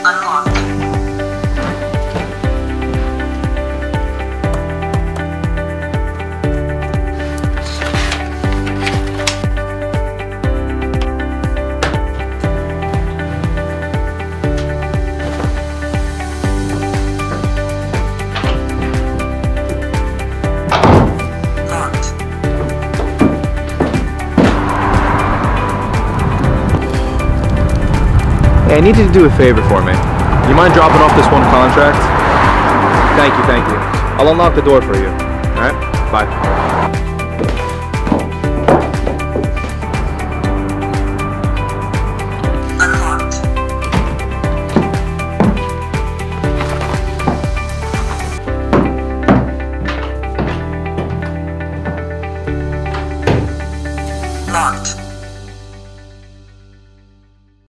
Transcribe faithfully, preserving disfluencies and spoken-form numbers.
unlocked. Hey, I need you to do a favor for me. You mind dropping off this one contract? Thank you, thank you. I'll unlock the door for you. Alright? Bye.